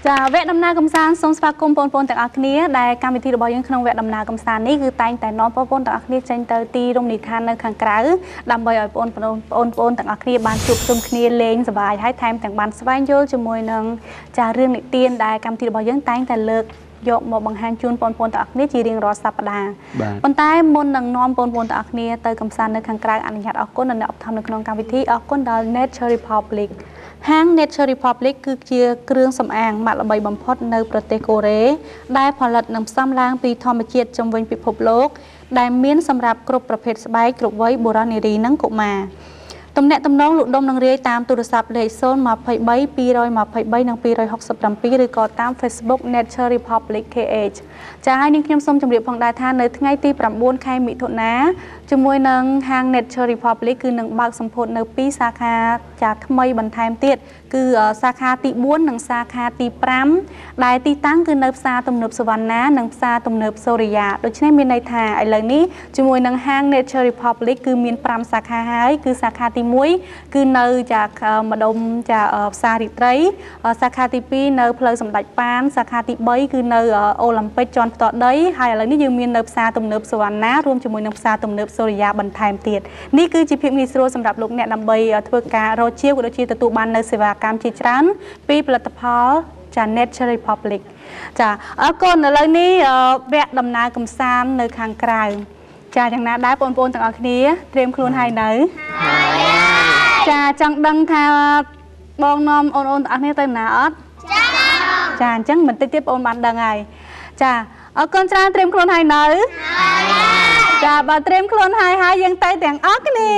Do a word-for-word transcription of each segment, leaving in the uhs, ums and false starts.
จะแวะดำนาคำสานทรงสภาคมปนปนแต่อักเนี้ยได้การวิธีระบายยังขนมแวะดำนาคำสานนี่คือแต่งแต่น้องปนปนแต่อักเนี้ยเจนเตอร์ตีรงนิทานในขังกระดำใบอ่อยปนปนปนปนแต่อักเนี้ยบานจุกจุ่มเนี้ยเลงสบายท้ายแทมแต่บานสบายโยจมวยนังจะเรื่องนิเตียนได้การวิธีระบายยังแต่งแต่เลิกยกมาบังฮันจูนปนปนแต่อักเนี้ยจีเรียงรอสัปดาห์ปนใต้มนนังน้อมปนปนแต่อักเนี้ยเตอร์คำสานในขังกระอนุญาตออกก้นในออกทำในขนมการวิธีออกก้นดอลเนเชอร์รีพับลิกห้าง Nature Republic คือเกี่ยวเครื่องสำอางมาละใบบำพดในประเทศโกเรได้ผลิตนำซ้ำล้างปีธรรมเกียรติจำเวนปิภพโลกได้เมียนสำหรับกรุบประเภทสบายกรุบไว้โบราณรีนั่งกุมาตำแหน่งตำน้องหลุดดมนังเรียตามโทรศัพท์เลขโซนมาไพ่ใบปีรอยมาไพ่ใบนังปีรอยหกสิบลำปีหรือก็ตาม Facebook Nature Republic เค เอช จะให้นิ่งขยมส้มจำเรียบของได้ทานในทั้งไงตีปรับบุญใครมิถุนาจมวยนังห้าง Nature Republic คือหนึ่งบางสมพลในปีสาขาจากทำไมบรรทายเตี้ยคือสาขาตีบุญหนึ่งสาขาตีปรำได้ตีตั้งคือเนิบซาตุ่มเนิบสวรรค์นะหนึ่งซาตุ่มเนิบโซริยาโดยเฉพาะมีในทางไอ้เหล่านี้จมวยนังห้าง Nature Republic คือมีปรำสาขาหายคือสาขาตีมุ้ยคือเนยจากมาดมจากซาดิตไรสาขาตีปีเนยเพลย์สมดัยปานสาขาตีใบคือเนยโอลิมปิกจอนต่อได้ให้อะไรนี่ยังมีเนิบซาตุ่มเนิบสวรรค์นะรวมจมวยเนิบซาตุ่มเนิบโซริยาบรรทายเตียนี่คือจีพีมีสโรสำหรับลูกเนี่ยนำไปทวการโรเชียวกุโดชีตตูบันในเสวากรรมจิตรันปีผลิตภัณฑ์จาก Nature Republic จ้ะก่อนในเรื่องนี้แวะดำนากำซามในข้างไกลจ้ะอย่างนั้นได้ปนปนต่างอันนี้เตรียมครูนให้ไหนจ้ะจังดังทาบองนอมโอนโอนอันนี้เต็มหนาอดจ้ะจังเหมือนติ๊กติ๊บโอนบันดังไงจ้ะก่อนจะเตรียมครูนให้ไหนจ้ะบาเตรียมครูนให้ให้ยังไต่แต่งอักนี่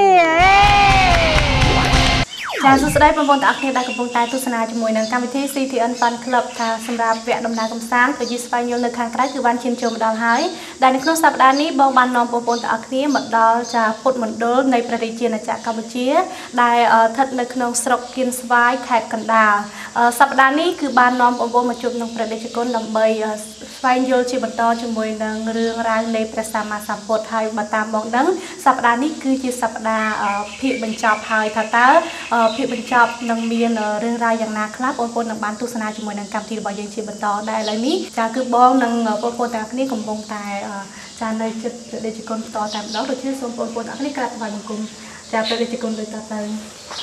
จ้าสุดท้ายปนปนตะอักเทได้กับปนตายตุสนาจมวยนังการวิธี ซี ที เอ็น ฟันคลับค่ะสำหรับแวะดำนากำซานไปยิสไปโยนในทางใต้คือวันเชียนโจมดาวหายได้ในครั้งสัปดาห์นี้บองบันนอมปนปนตะอักเทหมดดาวจะพุทธมณฑลในประเทศจีนจากกัมพูชีได้ทัดในขนมสระกินสบายแขกกันดาสัปดาห์นี้คือบันนอมปนปนมาจุดนังประเทศกุลลำใบไปโยนชีบตอจมวยนังเรื่องราวในประสามาสัมปทไทยมาตามมองดังสัปดาห์นี้คือจีสัปดาห์พิบัญชาพายท่าตาพิบัญชานังเมียนเรื่องรายอย่างนาครับปนปนนังบ้านตุสนาจมวยนังกรรมที่บอยยังชีบันตอได้แล้วนี้จะคือบ้องนังปนปนแต่นี้กลมบงตายจะในจุดเดจิกลต่อแต่แล้วโดยที่ส่วนปนปนอันนี้กระบายมุกุมจะเป็นเดจิกลโดยตาเตย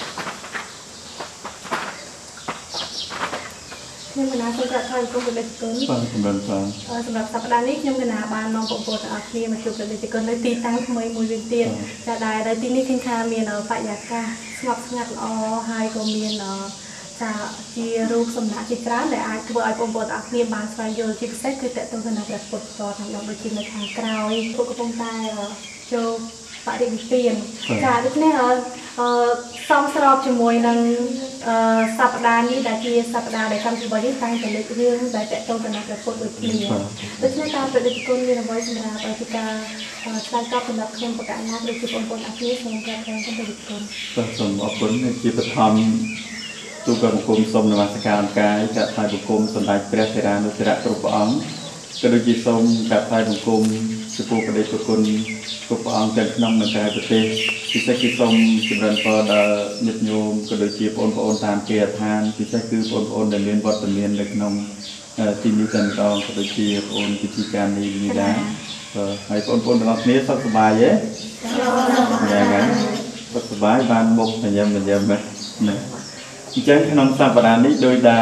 ยังเป็นอาสมกระทอยก็เป็นเดจิกลฟังสำหรับฟังสำหรับสัปดาห์นี้ยังเป็นอาบานน้องปนปนอักเนียมาจุดเดจิกลในตีตั้งมวยมวยเวียนเตียนจะได้ได้ที่นี่ขึ้นคาเมียนฝ่ายยากาสงบสงัดอ๋อไฮก็มีเนาะจะจีรูปสมนักจิตร้านแต่อาจคือไอ้ปมปดอักเนียบางสายโยจิตเซ็ตคือแต่ตัวขนาดแบบปดต่อทางดอกโดยชิมในทางกราวพวกกระปงตายโจปะเด็กเปลี่ยนจะทุกแน่ซ้อมสอบจมวยนังสัปดาห์นี้ได้ที่สัปดาห์ได้คำที่บริษัทแต่เล็กเรื่องได้แต่ตัวขนาดแบบปดโดยเปลี่ยนโดยเฉพาะการเป็นเด็กคนมีระบบสำหรับปฏิการใช้ก็สำหรับเครื่องประกันนักโดยที่ปมปดอักเนียสำหรับการเป็นเด็กคนก็สมอบผลในจิตธรรมตุกบุคคลสมนวัตการกายกับไทยบุคคลสมัยเปรียเทรานุสระกรุปอังกระดูกสมกับไทยบุคคลสุภูประเดชบุคคลกรุปอังจันทร์นำในกายประเทศพิเศษกิสมจำเริญพอดนิยมกระดูกจีบอนปอนตามเกียรติทานพิเศษคืออนปอนเดินเรียนวัดเรียนเล็กน้องที่มีจันทร์กองกระดูกจีบอนพิธีการนี้มีได้ให้อนปอนตลอดนี้สบายเยอะอย่างนั้นสบายบ้านบกเหมือนยังเหมือนยังไหมเจ้าขนมสัปดาห์นี้โดยได้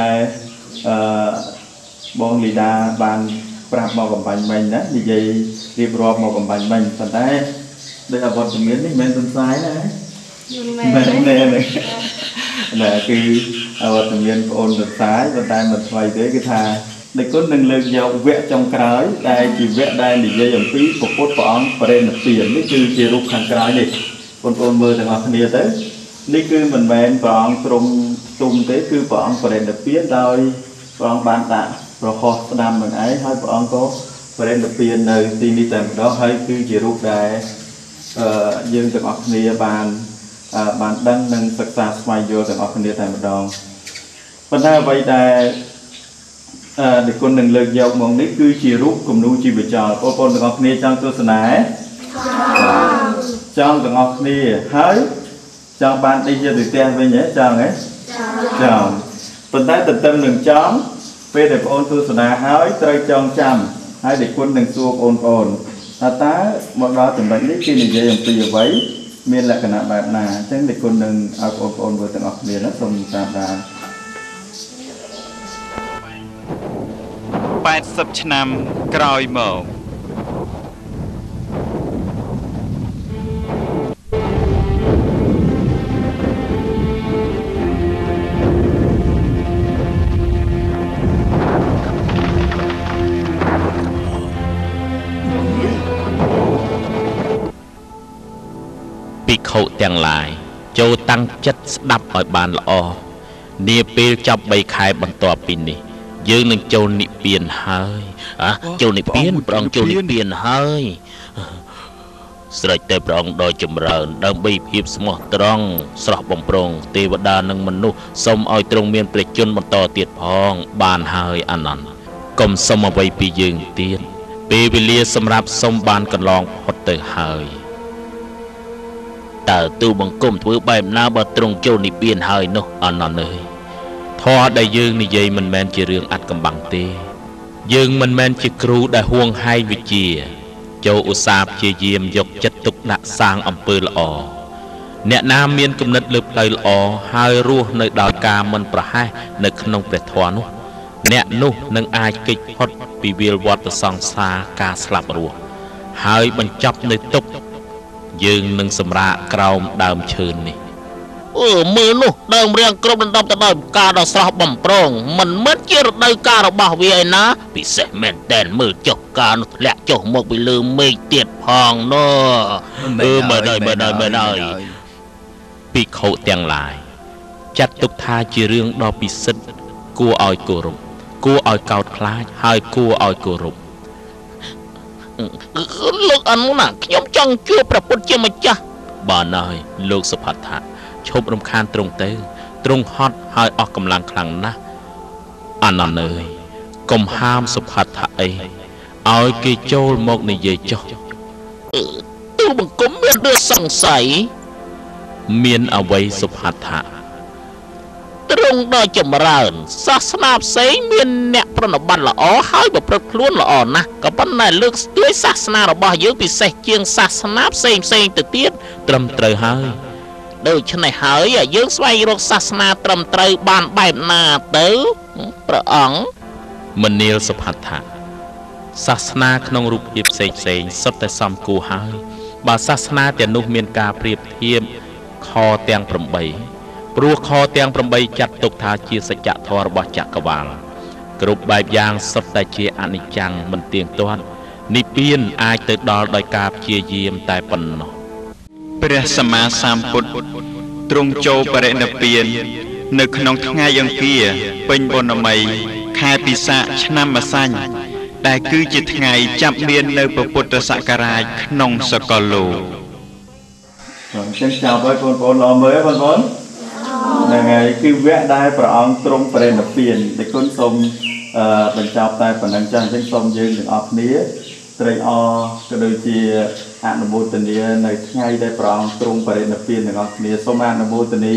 บองลีดาบานปราบมอกับบันบันนะดีเจเรียบรอบมอกับบันบันตอนนั้นได้อาบอดตรงนี้นี่แม่ต้นซ้ายนะแม่แน่เลยน่ะคืออาบอดตรงนี้โอนต้นซ้ายตอนนั้นมันไฟเตยก็ทาในก้นหนึ่งเลยยาวแวะจงกร้อยได้จีแวะได้ดีเจอย่างปีปกปดปองประเด็นเปลี่ยนนี่คือจีรูปขันกร้อยนี่คนโอนมือแต่มาคนเดียวเต้นี่คือมันแมนปองตรงตรงเต้คือปองประเด็นเปลี่ยนโดยปองบานตาเราขอสนามเหมือนไอ้ให้ปองก็ประเด็นเปลี่ยนในที่นี้แต่ก็ให้คือจีรูปได้ยืนจากออกเนียบานบานดังนั่งศึกษาสมัยโยจากออกเนียแต่มาดองปัญหาใบได้เด็กคนหนึ่งเลยยาวมองนี่คือจีรูปกลุ่มนู้จีบจอพอคนจากออกเนียจังตัวสนายจังจากออกเนียให้จังบานได้ยินติดเตียงไปเนี่ยจังไงจังปัญหาตัดเต็มหนึ่งจังពេលដែលបងអូនទស្សនាហើយត្រូវចងចាំហើយដែលគុណនឹងសួរបងប្អូនថាតើមកដល់ចំណុចនេះគេនិយាយអំពីអ្វីមានលក្ខណៈបែបណាអញ្ចឹងដែលគុណនឹងឲ្យបងប្អូនមើលទាំងអស់គ្នាណាសូមតាមដានแปดสิบឆ្នាំក្រោយមកភិក្ខុទាំងឡាយចូលតាំងចិត្តស្ដាប់ឲ្យបានល្អនាពេលចាប់បីខែបន្ទាប់ពីនេះយើងនឹងចូលនិព្វានហើយចូលនិព្វានព្រះអង្គចូលនិព្វានហើយស្រេចតែព្រះអង្គដ៏ចម្រើនដើម្បីភាពស្មោះត្រង់ស្រស់បំព្រងទេវតានិងមនុស្សសូមឲ្យទ្រង់មានព្រះជន្មបន្តទៀតផងបានហើយអានន្ទកុំសុំអ្វីពីយើងទៀតពេលវេលាសម្រាប់សុំបានកន្លងផុតទៅហើយតើទូបង្គំធ្វើបែបណាបើទ្រង់ចូលនិព្វានហើយនោះអានន្ទអើយធម៌ដែលយើងនិយាយមិនមែនជារឿងអាត់កំបាំងទេយើងមិនមែនជាគ្រូដែលហួងហែងវិជ្ជាចូលឧស្សាហ៍ព្យាយាមយកចិត្តទុកដាក់សាងអំពើល្អអ្នកណាមានគំនិតលើផ្លូវល្អហើយរស់នៅដោយការមិនប្រហែសនៅក្នុងព្រះធម៌នោះអ្នកនោះនឹងអាចគេចផុតពីវាលវត្តសង្សារការស្លាប់រស់ហើយបញ្ចប់នៅទុក្ខយើងនឹងសម្រាកក្រោមដើមឈើនេះអឺមើលនោះដើមរៀងគ្រប់ដណ្ដប់ទៅដោយផ្កាដ៏ស្រស់បំព្រងមិនមែនជារដូវកាលរបស់វាឯណាពិសេសមែនតែនមើលចុះកាលនោះធ្លាក់ចុះមកពីលើមេឃទៀតផងនោះអឺមើលដល់មើលដល់មើលដល់ភិក្ខុទាំងឡាយចាត់ទុកថាជារឿងដ៏ពិសិដ្ឋគួរឲ្យគោរពគួរឲ្យកោតខ្លាចហើយគួរឲ្យគោរពលោកអនុណាខ្ញុំចង់ជួបព្រះពុទ្ធជាម្ចាស់បានហើយលោកសុផាថៈឈប់រំខានទ្រង់ទៅទ្រង់ហត់ហើយអស់កម្លាំងខ្លាំងណាស់អានន្ទអើយកុំហាមសុផាថៈអីឲ្យគេចូលមកនិយាយចុះទូបង្គំមានរឿងសង្ស័យមានអ្វីសុផាថៈទ្រង់ដ៏ចម្រើនសាសនាផ្សេងមានអ្នកប្រណិប័តល្អហើយប្រព្រឹត្តខ្លួនល្អណាស់ក៏ប៉ុន្តែលើកស្ទួយសាសនារបស់យើងពិសេសជាងសាសនាផ្សេងផ្សេងទៅទៀតត្រឹមត្រូវហើយដូច្នេះហើយយើងស្វែងរកសាសនាត្រឹមត្រូវបានបែបណាទៅព្រះអង្គមនាលសុផាថៈសាសនាក្នុងរូបភាពផ្សេងផ្សេងសុទ្ធតែសមគួរហើយបើសាសនាទាំងនោះមានការប្រៀបធៀបខទាំងប្រាំបីព្រោះខទាំងប្រាំបីចាត់ទុកថាជាសច្ចធម៌របស់ចក្រវាលគ្រប់បែបយ៉ាងសុទ្ធតែជាអនិច្ចំមិនទៀងទាត់និព្វានអាចទៅដល់ដោយការព្យាយាមតែប៉ុណ្ណោះព្រះសម្មាសម្ពុទ្ធទ្រង់ចូលបរិនិព្វាននៅក្នុងថ្ងៃអង្គារពេញបុណ្យមីខែពិសាខឆ្នាំម្សាញ់ដែលគឺជាថ្ងៃចាប់មាននៅពុទ្ធសករាជក្នុងសកលលោកអញ្ចឹងចាប់ឲ្យបងប្អូនល្អមើលបងប្អូនហ្នឹងហើយគឺវគ្គដែលព្រះអង្គទ្រង់បរិនិព្វានដែលគុណសូមបញ្ចប់តែប៉ុណ្្នឹងចាស់អញ្ចឹងសូមយើងទាំងអស់គ្នាត្រេកអរក៏ដូចជាអនុមោទនានៅថ្ងៃដែលព្រះអង្គទ្រង់បរិនិព្វានទាំងអស់គ្នាសូមអនុមោទនា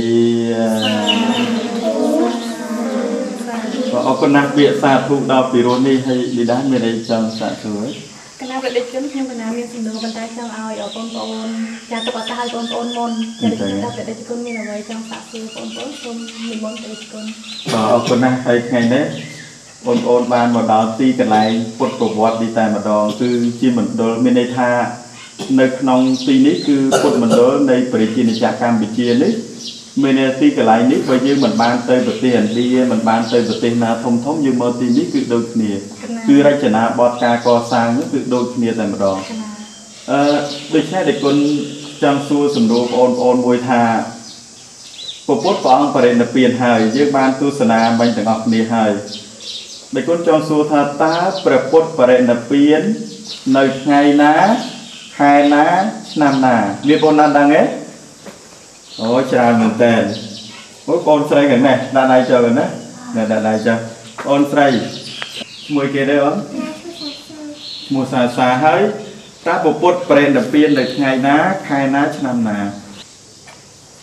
អរគុណណាស់ពាក្យសាធុដល់ពីរនេះហើយលីដាមានអីចង់សាកសួរគណៈប្រតិជនខ្ញុំគណៈមានសំណួរប៉ុន្តែចង់ឲ្យបងប្អូនចាទុកឱកាសឲ្យបងប្អូនមុនចាគណៈប្រតិជនមានអ្វីចង់សាកសួរបងប្អូនសូមនិមន្តប្រតិជនបាទអរគុណណាស់ហើយថ្ងៃនេះបងប្អូនបានមកដល់ទីកន្លែងពុទ្ធប្រវត្តិនេះតែម្ដងគឺជាមណ្ឌលមានន័យថានៅក្នុងទីនេះគឺពុទ្ធមណ្ឌលនៃប្រជាជាតិកម្ពុជានេះមានទីកន្លែងនេះបើយើងមិនបានទៅប្រទេសឥណ្ឌាមិនបានទៅប្រទេសណាធំធំយើងមកទីនេះគឺដូចគ្នាគឺរចនាបថការកសាងនោះគឺដូចគ្នាតែម្ដងអឺដូច្នេះដែលគុណចង់សួរសំណួរបងប្អូនមួយថាពុទ្ធព្រះអង្គបរិនិព្វានហើយយើងបានទស្សនាមិញទាំងអស់គ្នាហើយដែលគុណចង់សួរថាតើព្រះពុទ្ធបរិនិព្វាននៅថ្ងៃណាខែណាឆ្នាំណាមានបងណាដឹងទេអូច្រើនមែនតើអូបងស្រីកណេះដាក់ដៃចុះណាអ្នកដាក់ដៃចុះបងស្រីឈ្មោះគេទេបងឈ្មោះសាសាហើយតើពុទ្ធបរិនិព្វាននៅថ្ងៃណាខែណាឆ្នាំណាអើខ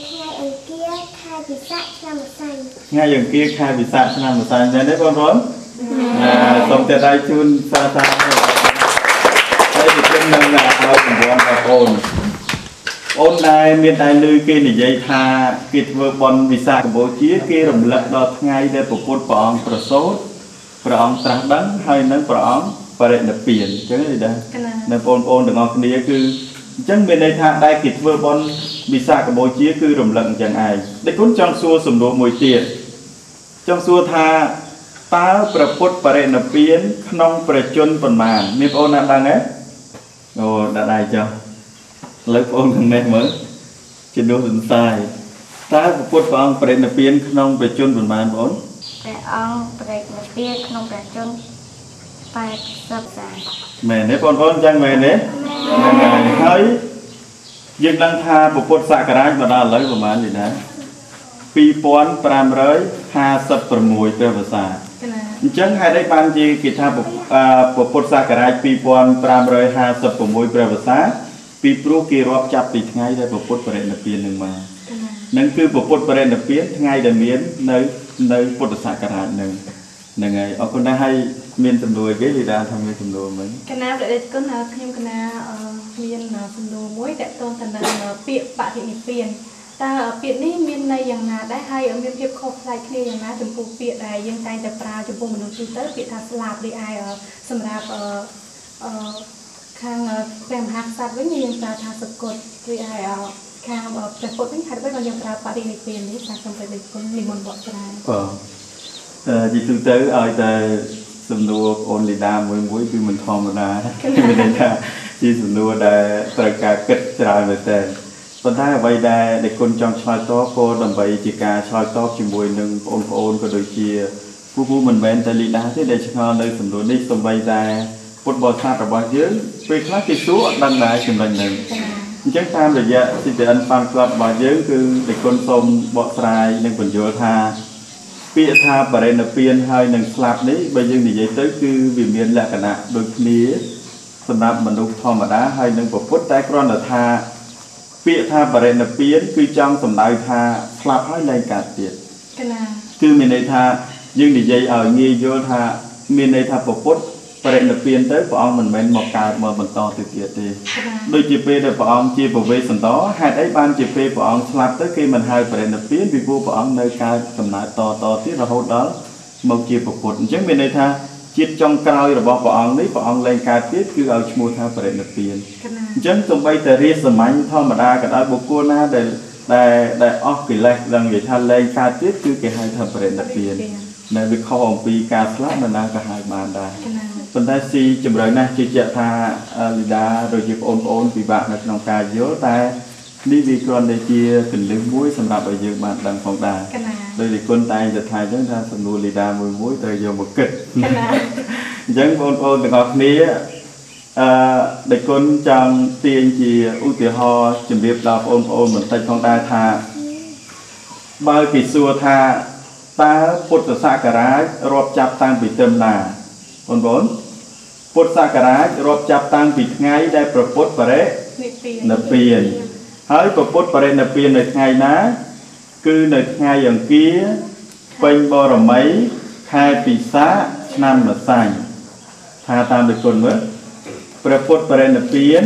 ថ្ងៃអង្គារខែពិសាខឆ្នាំម្សិលថ្ងៃអង្គារខែពិសាខឆ្នាំម្សិលមែនទេបងប្អូនសូមតែដៃជូនសាសាហើយជូននឹងឲ្យសម្ព័ន្ធបងប្អូនអូនដែរមានតែលឺគេនិយាយថាគេធ្វើបន់វិសាកម្ពុជាគេរំលឹកដល់ថ្ងៃដែលព្រះពុទ្ធព្រះអង្គប្រសូតព្រះអង្គត្រាស់ដឹងហើយនឹងព្រះអង្គបរិនិព្វានអញ្ចឹងទេដែរនៅបងប្អូនទាំងអស់គ្នាគឺអញ្ចឹងមានន័យថាដែលគេធ្វើបន់វិសាកម្ពុជាគឺរំលឹកអញ្ចឹងឯងដូចគុណចង់សួរសំណួរមួយទៀតចង់សួរថាតើព្រះពុទ្ធបរិនិព្វានក្នុងព្រះជន្មប៉ុន្មានមានបងប្អូនណាដឹងទេអូដាក់ដៃចុះលើបងប្អូនខាងនេះមើលជំនួសសង្ស័យតើព្រះពុទ្ធព្រះអង្គបរិនិព្វានក្នុងព្រះជន្មប៉ុន្មានបងប្អូនព្រះអង្គបរិនិព្វានក្នុងព្រះជន្មแปดสิบសាមែនទេបងប្អូនចឹងមែនទេមែនហើយយើងដឹងថាព្រះពុទ្ធសករាជមកដល់ឥឡូវប្រហែលនេះណាពីរពាន់ប្រាំរយហាសិបប្រាំមួយព្រះវស្សាអញ្ចឹងហេតុអីបានជាគេថាព្រះពុទ្ធសករាជពីរពាន់ប្រាំរយហាសិបប្រាំមួយព្រះវស្សាពីព្រោះគេរាប់ចាប់ពីថ្ងៃដែលព្រះពុទ្ធបរិនិព្វាននឹងមកនឹងគឺព្រះពុទ្ធបរិនិព្វានថ្ងៃដែលមាននៅនៅពុទ្ធសករាជនឹងហ្នឹងហើយអរគុណដែរហើយមានសំណួរគេលីដាថាមានសំណួរមិញកណាប្រទេសគុណខ្ញុំកណាមានសំណួរមួយតកតងទៅនឹងពាក្យបរិនិព្វានតើពាក្យនេះមានន័យយ៉ាងណាដែរហើយមានភាពខុសប្លែកគ្នាយ៉ាងណាចំពោះពាក្យដែលយើងតែងតែប្រើចំពោះមនុស្សទូទៅពាក្យថាស្លាប់ឬឯសម្រាប់អឺខាងព្រះមហាក្សត្រវិញយើងប្រើថាសកុតឬឯខាងព្រះពុទ្ធវិញហេតុអ្វីបានយើងប្រើបរិនិព្វាននេះថាសំប្រទេសគុណនិមន្តបកស្រាយបាទអឺនិយាយទៅឲ្យតែសំណួរអូនលីដាមួយមួយគឺមិនធម្មតាមានន័យថាជាសំណួរដែលត្រូវការគិតច្រើនមែនទែនប៉ុន្តែអ្វីដែលដែលគុណចង់ឆ្លើយតបក៏ដើម្បីជាការឆ្លើយតបជាមួយនឹងបងប្អូនក៏ដូចជាពូពូមិនមែនតែលីដាទេដែលឆ្ងល់នៅសំណួរនេះសូម្បីតែពុទ្ធបរិស័ទរបស់យើងពេលខ្លះគេសួរអត់ដឹងដែរចំណុចហ្នឹងអញ្ចឹងតាមរយៈ ซี ที เอ็น Fan Club របស់យើងគឺដែលគុណសូមបកស្រាយនិងបញ្យល់ថាពាក្យថាបរិនិព្វានហើយនឹងស្លាប់នេះបើយើងនិយាយទៅគឺវាមានលក្ខណៈដូចគ្នាសម្រាប់មនុស្សធម្មតាហើយនឹងពុទ្ធតែគ្រាន់តែថាពាក្យថាបរិនិព្វានគឺចង់សំដៅថាស្លាប់ហើយលែងកើតទៀតកណាគឺមានន័យថាយើងនិយាយឲ្យងាយយល់ថាមានន័យថាពុទ្ធបរិនិព្វានទៅព្រះអង្គមិនមែនមកកើតមកបន្តទៅទៀតទេដូចជាពេលដែលព្រះអង្គជាពវេសន្តរហេតុអីបានជាពេលព្រះអង្គស្លាប់ទៅគេមិនហៅបរិនិព្វានពីព្រោះព្រះអង្គនៅកើតកំណើតតតទៀតរហូតដល់មកជាពុទ្ធអញ្ចឹងមានន័យថាជាតិចុងក្រោយរបស់ព្រះអង្គនេះព្រះអង្គលែងកើតទៀតគឺឲ្យឈ្មោះថាបរិនិព្វានអញ្ចឹងទោះបីតែរាជសម្ាញ់ធម្មតាក៏ដោយបុគ្គលណាដែលដែលដែលអស់កិលេសដឹងនិយាយថាលែងកើតទៀតគឺគេហៅថាបរិនិព្វាននៅវិខអំពីការស្លាប់មិនណាក៏ហៅបានដែរប៉ុន្តែស៊ីជំរឿនណាស់ជឿជាក់ថាលីដាដូចជាបងប្អូនពិបាកនៅក្នុងការយល់តែនេះវាគ្រាន់តែជាកលឹះមួយសម្រាប់ឲ្យយើងបានដឹងផងដែរដោយតែគុណតែងតែថាអញ្ចឹងថាសំណួរលីដាមួយមួយត្រូវយកមកគិតអញ្ចឹងបងប្អូនទាំងអស់គ្នាអឺដែលគុណចង់ទាញជាឧទាហរណ៍ជម្រាបដល់បងប្អូនបន្តិចផងដែរថាបើគេសួរថាតើពុទ្ធសករាជរាប់ចាប់តាំងពីត្រឹមណាបងប្អូនពុទ្ធសករាជរាប់ចាប់តាំងពីថ្ងៃដែលព្រះពុទ្ធបរិនិព្វានហើយព្រះពុទ្ធបរិនិព្វាននៅថ្ងៃណាគឺនៅថ្ងៃអង្គារពេញបរមីខែពិសាខឆ្នាំម្សាញ់ថាតាមដោយគុណមើលព្រះពុទ្ធបរិនិព្វាន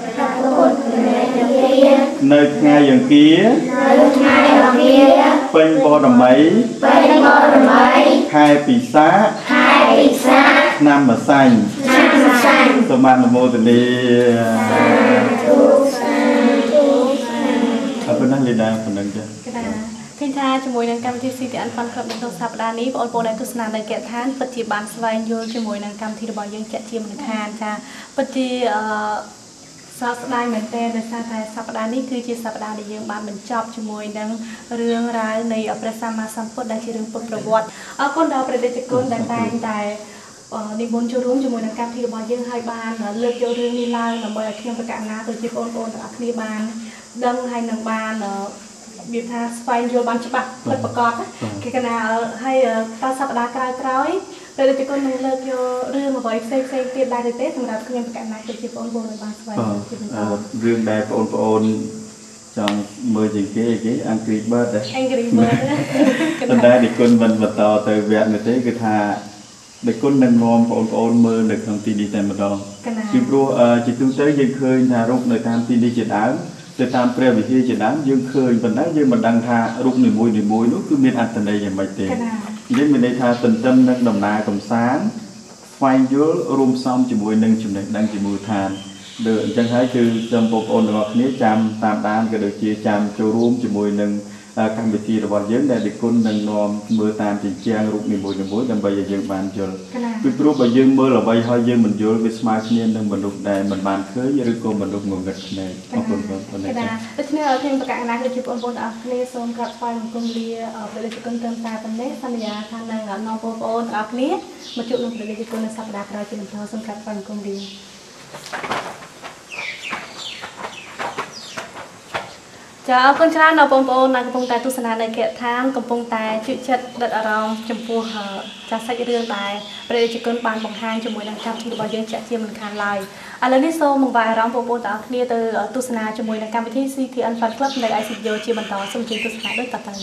នៅថ្ងៃអង្គារនៅថ្ងៃអង្គារពេញបរមីពេញបរមីខែពិសាខខែពិសាខឆ្នាំម្សាញ់ឆ្នាំម្សាញ់សូមអនុមោទនាសាធុសាធុអរគុណណាស់លីដាប៉ុណ្ណឹងចា៎ឃើញថាជាមួយនឹងកម្មវិធី ซี ที เอ็น Fan Club នៅក្នុងសប្តាហ៍នេះបងប្អូនដែលទស្សនានៅកែឋានពិតជាបានស្វែងយល់ជាមួយនឹងកម្មវិធីរបស់យើងជាក់ជាមិនខានចាពិតជាអឺសោកស្ដាយមែនទែនដោយសារតែសប្តាហ៍នេះគឺជាសប្តាហ៍ដែលយើងបានបញ្ចប់ជាមួយនឹងរឿងរ៉ាវនៃព្រះសម្មាសម្ពុទ្ធដែលជារឿងពុទ្ធប្រវត្តិអរគុណដល់ព្រះតេជគុណដែលតែងតែនិមន្តចូលរួមជាមួយនឹងកម្មវិធីរបស់យើងហើយបានលើកយករឿងនេះឡើងដើម្បីឲ្យខ្ញុំប្រកាសណាទៅជាបងប្អូនទាំងអស់គ្នាបានដឹងហើយនឹងបានវាថាស្វែងយល់បានច្បាស់ពិតប្រាកដគេកណាហើយតសប្តាហ៍ក្រោយក្រោយព្រះតេជគុណនឹងលើកយករឿងអ្វីផ្សេងផ្សេងទៀតដែរទេសម្រាប់ខ្ញុំប្រកាសណាទៅជាបងប្អូនបានស្វែងយល់ពីបន្តរឿងដែលបងប្អូន chọn mười chỉ cái cái Angry Bird đấy Angry Bird tận đây để con mình bật tàu từ Việt như thế cái thà để con nâng ngon ổn ổn mơ được thông tin đi tại một đó chỉ pro chỉ tương tới dân khơi thà rút nơi tham tin đi chuyện áo để tham pre về kia chuyện áo dân khơi mình nói dân mình đang thà rút nửa môi nửa môi nó cứ miên ăn tận đâyอย่างmấy tiền nên mình đây thà tận tâm nâng đồng nà cầm sáng phai dứa rôm xong chỉ mùi nâng chùm này đang chỉ mùi than được chẳng thấyคือจำปกôn ngọcนี้จำตามด้านก็được chiaจำចូលរួមជាមួយនឹងកម្មវិធីរបស់យើងដែលគុណនឹងនាំមើលតាមជាជាងរូបនីមួយៗដើម្បីឲ្យយើងបានយល់ពីព្រោះបើយើងមើលអ្វីហើយយើងមិនយល់វាស្មើគ្នានឹងមនុស្សដែលមិនបានឃើញឬក៏មនុស្សងងឹតគ្នាអរគុណបងប្អូនដូច្នេះឲ្យខ្ញុំប្រកាសណាគឺជាបងប្អូនទាំងអស់គ្នាសូមក្រាបថ្វាយបង្គំលាព្រះរាជគុណត្រឹមតែប៉ុណ្ណេះសន្យាថានឹងនាំបងប្អូនទាំងអស់គ្នាមកជួបនឹងព្រះរាជគុណនៅសប្តាហ៍ក្រោយជាបន្តសូមក្រាបថ្វាយបង្គំលាចាអរគុណច្រើនដល់បងប្អូនដែលកំពុងតែទស្សនានៅគណៈឋានកំពុងតែជឿចិត្តដិតអារម្មណ៍ចំពោះចាសាច់រឿងដែលព្រះរាជគុណបានបង្ហាញជាមួយនឹងកម្មវិធីរបស់យើងចាក់ជាមិនខានឡើយឥឡូវនេះសូមបង្វែរអារម្មណ៍បងប្អូនទាំងអស់គ្នាទៅទស្សនាជាមួយនឹងកម្មវិធី ซี ที เอ็น Fan Club នៃ ไอ ซี ยู ជាបន្តសូមជួយទស្សនាដូចតទៅ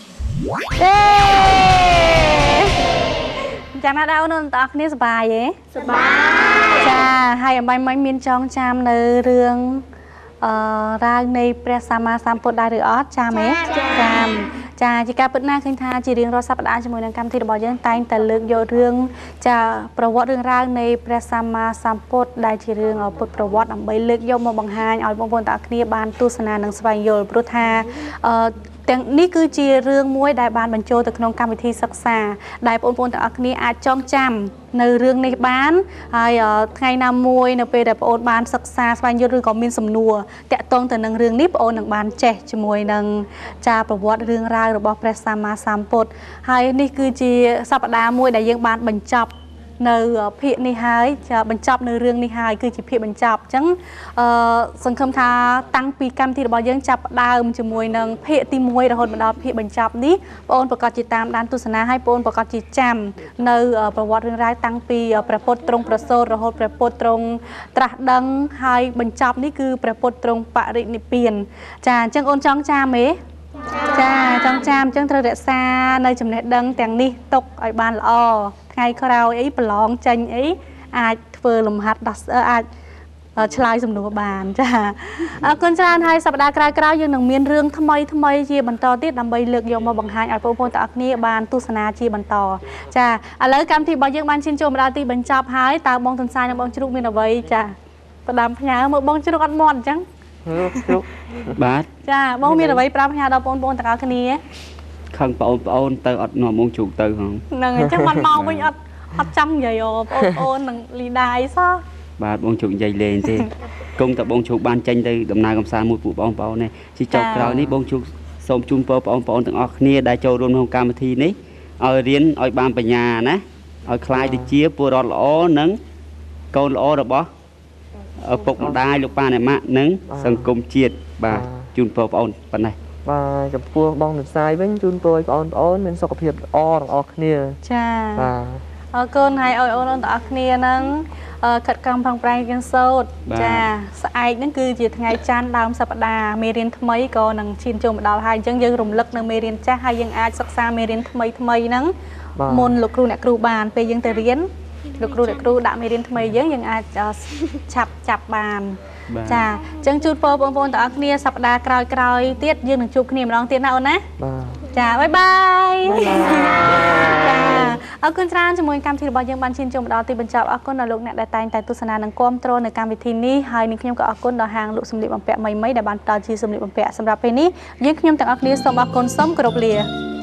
ចាំណាស់ដល់នោះបងប្អូនគ្នាសប្បាយទេសប្បាយចាហើយអំបញ្ញមិញមានចងចាំនៅរឿងអឺរាវនៃព្រះសម្មាសម្ពុទ្ធដែរឬអត់ចាំទេចាំចាជាការពិតណាស់ឃើញថាជារៀងរាល់សប្តាហ៍ជាមួយនឹងកម្មវិធីរបស់យើងតែងតែលើកយករឿងចាប្រវត្តិរឿងរ៉ាវនៃព្រះសម្មាសម្ពុទ្ធដែលជារឿងពុទ្ធប្រវត្តិដើម្បីលើកយកមកបង្ហាញឲ្យបងប្អូនទាំងអស់គ្នាបានទស្សនានិងស្វែងយល់ព្រោះថាអឺទាំងនេះគឺជារឿងមួយដែលបានបញ្ចូលទៅក្នុងកម្មវិធីសិក្សាដែលបងប្អូនទាំងអស់គ្នាអាចចងចាំនៅរឿងនេះបានហើយថ្ងៃណាមួយនៅពេលដែលបងប្អូនបានសិក្សាស្វែងយល់ឬក៏មានសំណួរតាក់ទងទៅនឹងរឿងនេះបងប្អូននឹងបានចេះជាមួយនឹងចាប្រវត្តិរឿងរ៉ាវរបស់ព្រះសម្មាសម្ពុទ្ធហើយនេះគឺជាសប្តាហ៍មួយដែលយើងបានបញ្ចប់នៅភាគនេះហើយចាបញ្ចប់នៅរឿងនេះហើយគឺជាភាគបញ្ចប់អញ្ចឹងអឺសង្ឃឹមថាតាំងពីកម្មវិធីរបស់យើងចាប់ផ្ដើមជាមួយនឹងភាគទីមួយរហូតមកដល់ភាគបញ្ចប់នេះបងប្អូនប្រកាសជាតាមដានទស្សនាហើយបងប្អូនប្រកាសជាចាំនៅប្រវត្តិរឿងរ៉ាវតាំងពីព្រះពុទ្ធទ្រង់ប្រសូតរហូតព្រះពុទ្ធទ្រង់ត្រាស់ដឹងហើយបញ្ចប់នេះគឺព្រះពុទ្ធទ្រង់បរិនិព្វានចាអញ្ចឹងអូនចង់ចាំទេចាចង់ចាំអញ្ចឹងត្រូវរក្សានៅចំណេះដឹងទាំងនេះទុកឲ្យបានល្អថ្ងៃក្រោយអីប្រឡងចេញអីអាចធ្វើលំហាត់ដោះអាចឆ្លើយសំណួរបានចាអរគុណច្រើនហើយសប្តាហ៍ក្រោយៗយើងនឹងមានរឿងថ្មីថ្មីជាបន្តទៀតដើម្បីលើកយកមកបង្ហាញឲ្យបងប្អូនទាំងអស់គ្នាបានទស្សនាជាបន្តចាឥឡូវកម្មវិធីរបស់យើងបានឈានចូលមកដល់ទីបញ្ចប់ហើយតើបងទន្សាយនិងបងជ្រូកមានអ្វីចាផ្ដាំផ្ញើមើលបងជ្រូកអត់មាត់អញ្ចឹងជ្រូកបាទចាបងមានអ្វីប្រាប់ផ្ញើដល់បងប្អូនទាំងអស់គ្នាខឹងបងប្អូនទៅអត់នាំបងជ្រូកទៅហ្នឹងហ្នឹងអញ្ចឹងបានមកវិញអត់អត់ចាំនិយាយអូបងប្អូននឹងលីដាអីសោះបាទបងជ្រូកនិយាយលេងទេគង់តែបងជ្រូកបានចេញទៅដំណើរកំសាន្តមួយពួកបងប្អូននេះជាចុងក្រោយនេះបងជ្រូកសូមជូនពរបងប្អូនទាំងអស់គ្នាដែលចូលរួមក្នុងកម្មវិធីនេះឲ្យរៀនឲ្យបានបញ្ញាណាឲ្យខ្លាយទៅជាពលរដ្ឋល្អនិងកូនល្អរបស់ឪពុកម្ដាយលោកប៉ាអ្នកម៉ាក់និងសង្គមជាតិបាទជូនពរបងប្អូនប៉ុណ្ណេះបាទចំពោះបងទន្សាយវិញជូនពរឲ្យបងប្អូនមានសុខភាពល្អទាំងអស់គ្នាចាបាទអរគុណហើយឲ្យអូនទាំងអស់គ្នាហ្នឹងខិតខំប្រឹងប្រែងរៀនសូត្រចាស្អែកហ្នឹងគឺជាថ្ងៃច័ន្ទដើមសប្តាហ៍មេរៀនថ្មីក៏នឹងឈានចូលមកដល់ហើយអញ្ចឹងយើងរំលឹកនៅមេរៀនចាស់ហើយយើងអាចសិក្សាមេរៀនថ្មីថ្មីហ្នឹងមុនលោកគ្រូអ្នកគ្រូបានពេលយើងទៅរៀនលោកគ្រូអ្នកគ្រូដាក់មេរៀនថ្មីយើងយើងអាចឆាប់ចាប់បានចាអញ្ចឹងជូនពរបងប្អូនទាំងអស់គ្នាសប្តាហ៍ក្រោយក្រោយទៀតយើងនឹងជួបគ្នាម្ដងទៀតណាអូនណាបាទចាបាយបាយចាអរគុណច្រើនជាមួយកម្មវិធីរបស់យើងបានឈានចូលមកដល់ទីបញ្ចប់អរគុណដល់លោកអ្នកដែលតែងតែទស្សនានិងគាំទ្រនៅកម្មវិធីនេះហើយនឹងខ្ញុំក៏អរគុណដល់ហាងលក់សម្លៀកបំពាក់មីមីដែលបានផ្ដល់ជាសម្លៀកបំពាក់សម្រាប់ពេលនេះយើងខ្ញុំទាំងអស់គ្នាសូមអរគុណសូមគោរពលា